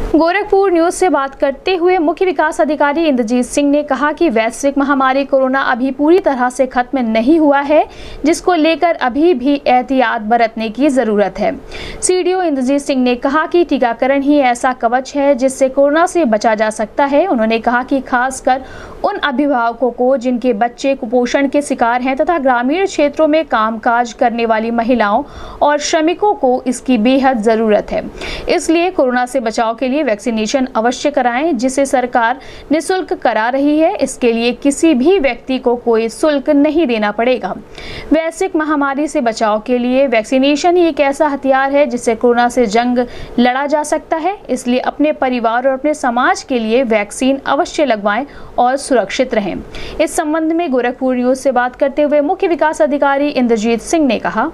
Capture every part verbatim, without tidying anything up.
Gorakhpur news से बात करते हुए मुख्य विकास अधिकारी इंद्रजीत सिंह ने कहा कि वैश्विक महामारी कोरोना अभी पूरी तरह से खत्म नहीं हुआ है, जिसको लेकर अभी भी एहतियात बरतने की जरूरत है। सीडीओ इंद्रजीत सिंह ने कहा कि टीकाकरण ही ऐसा कवच है जिससे कोरोना से बचा जा सकता है। उन्होंने कहा कि खासकर उन अभिभावकों को जिनके बच्चे कुपोषण के शिकार हैं तथा ग्रामीण क्षेत्रों में कामकाज करने वाली महिलाओं और श्रमिकों को इसकी बेहद जरूरत है। इसलिए कोरोना से बचाव के लिए वैक्सीनेशन अवश्य कराएं, जिसे सरकार निःशुल्क करा रही है। इसके लिए किसी भी व्यक्ति को कोई शुल्क नहीं देना पड़ेगा। वैश्विक महामारी से बचाव के लिए वैक्सीनेशन ही एक ऐसा हथियार है जिससे कोरोना से जंग लड़ा जा सकता है। इसलिए अपने परिवार और अपने समाज के लिए वैक्सीन अवश्य लगवाएं और सुरक्षित रहें। इस संबंध में गोरखपुर न्यूज से बात करते हुए मुख्य विकास अधिकारी इंद्रजीत सिंह ने कहा,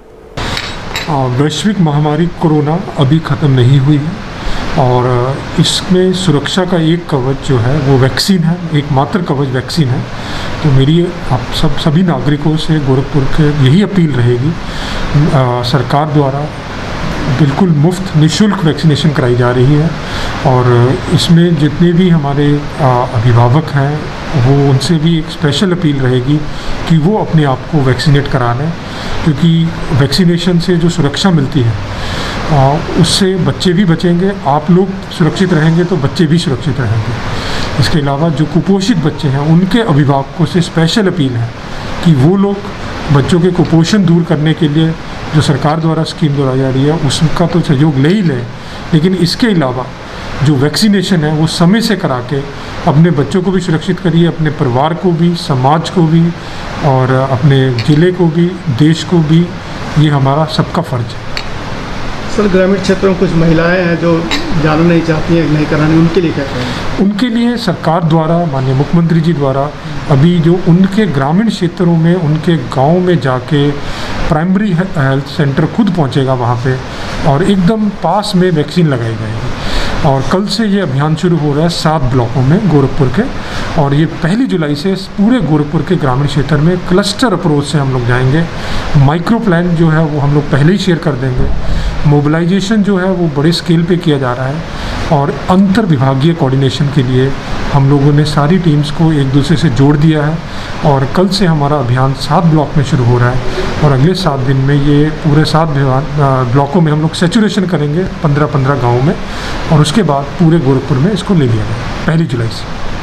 वैश्विक महामारी कोरोना अभी ख़त्म नहीं हुई है और इसमें सुरक्षा का एक कवच जो है वो वैक्सीन है, एकमात्र कवच वैक्सीन है। तो मेरी आप सब सभी नागरिकों से गोरखपुर के यही अपील रहेगी, आ, सरकार द्वारा बिल्कुल मुफ्त निःशुल्क वैक्सीनेशन कराई जा रही है और इसमें जितने भी हमारे आ, अभिभावक हैं वो उनसे भी एक स्पेशल अपील रहेगी कि वो अपने आप को वैक्सीनेट करा लें, क्योंकि वैक्सीनेशन से जो सुरक्षा मिलती है आ, उससे बच्चे भी बचेंगे। आप लोग सुरक्षित रहेंगे तो बच्चे भी सुरक्षित रहेंगे। इसके अलावा जो कुपोषित बच्चे हैं उनके अभिभावकों से स्पेशल अपील है कि वो लोग बच्चों के कुपोषण दूर करने के लिए जो सरकार द्वारा स्कीम दोहराई जा रही है उसका तो सहयोग ले ही लें, लेकिन इसके अलावा जो वैक्सीनेशन है वो समय से करा के अपने बच्चों को भी सुरक्षित करिए, अपने परिवार को भी, समाज को भी और अपने ज़िले को भी, देश को भी। ये हमारा सबका फ़र्ज है। सर, ग्रामीण क्षेत्रों में कुछ महिलाएं हैं जो जाना नहीं चाहती हैं, नहीं करानी, उनके लिए क्या करें? उनके लिए सरकार द्वारा, माननीय मुख्यमंत्री जी द्वारा अभी जो उनके ग्रामीण क्षेत्रों में, उनके गांव में जाके प्राइमरी हेल्थ सेंटर खुद पहुंचेगा वहां पे और एकदम पास में वैक्सीन लगाई जाएगी। और कल से ये अभियान शुरू हो रहा है सात ब्लॉकों में गोरखपुर के, और ये पहली जुलाई से पूरे गोरखपुर के ग्रामीण क्षेत्र में क्लस्टर अप्रोच से हम लोग जाएंगे। माइक्रो प्लान जो है वो हम लोग पहले ही शेयर कर देंगे। मोबिलाइजेशन जो है वो बड़े स्केल पे किया जा रहा है और अंतर विभागीय कोऑर्डिनेशन के लिए हम लोगों ने सारी टीम्स को एक दूसरे से जोड़ दिया है और कल से हमारा अभियान सात ब्लॉक में शुरू हो रहा है और अगले सात दिन में ये पूरे सात ब्लॉकों में हम लोग सैचुरेशन करेंगे पंद्रह पंद्रह गाँव में, और उसके बाद पूरे गोरखपुर में इसको ले लिया जाएगा पहली जुलाई से।